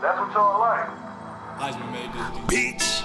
That's what y'all like. Heisman made this Bitch.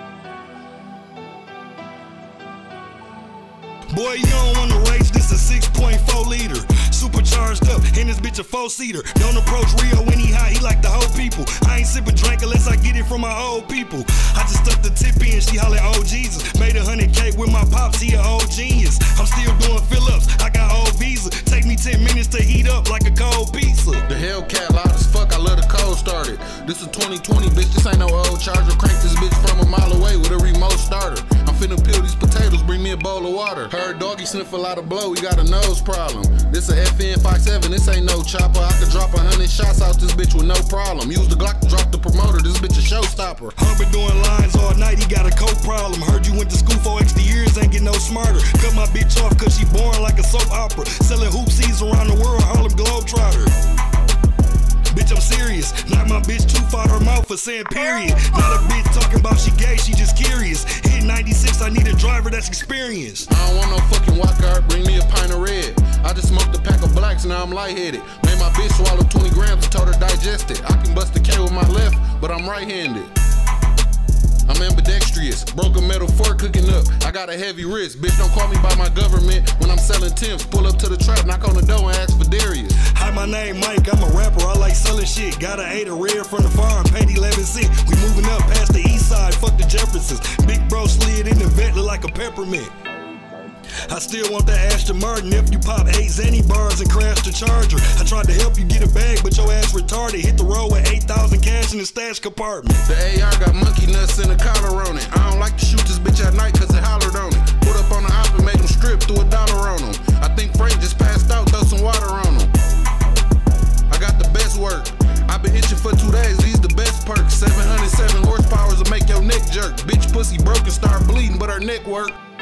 Boy, you don't wanna race, this a 6.4 liter. Supercharged up, and this bitch a 4-seater. Don't approach Rio when he hot, he like the whole people. I ain't sipping drink unless I get it from my old people. I just stuck the tip in, she holler, oh Jesus. Made 100K with my pops, he a old genius. I'm still doing fill-ups, I got old visa. Take me 10 minutes to heat up like a cold pizza. The Hellcat loud as fuck, I love the cold started. This is 2020, bitch, this ain't no old Charger. Crank this bitch from a mile away with a remote starter. I'm finna peel these potatoes, bring me a bowl of water. Heard doggy sniff a lot of blow, he got a nose problem. This a FN57, this ain't no chopper. I could drop 100 shots out this bitch with no problem. Use the Glock to drop the promoter, this bitch a showstopper. Been doing lines all night, he got a coke problem. Heard you went to school for extra years, ain't get no smarter. Cut my bitch off cause she born like a soap opera. Selling hoopsies around the world, Harlem Globetrotter. Bitch, I'm serious. Knock my bitch too far her mouth for saying period. Not a bitch talking about she gay, she just curious. Hit 96, I need a driver that's experienced. I don't want no fucking walk cart, bring me a pint of red. I just smoked a pack of blacks, now I'm lightheaded. Made my bitch swallow 20 grams and told her digest it. I can bust the K with my left, but I'm right-handed. I'm ambidextrous, broke a metal fork cooking up. I got a heavy wrist, bitch don't call me by my government. When I'm selling Tim's, pull up to the trap, knock on the door and ask for Darius. Hi, my name Mike, I'm a rapper, I like selling shit. Got a 8 of red from the farm, paid 11 cents. We moving up past the east side, fuck the Jeffersons. Big bro slid in the vet, look like a peppermint. I still want that Aston Martin if you pop 8 Zanny bars and crash the Charger. I tried to help you get a bag, but your ass retarded. Hit the road with 8,000 cash in the stash compartment. The AR got monkey nuts and a collar on it. I don't like to shoot this bitch at night cause it hollered on it. Put up on the op and made him strip, threw $1 on him. I think Frank just passed out, throw some water on him. I got the best work. I've been itching for 2 days, these the best perks. 707 horsepowers will make your neck jerk. Bitch pussy broke and start bleeding, but her neck work.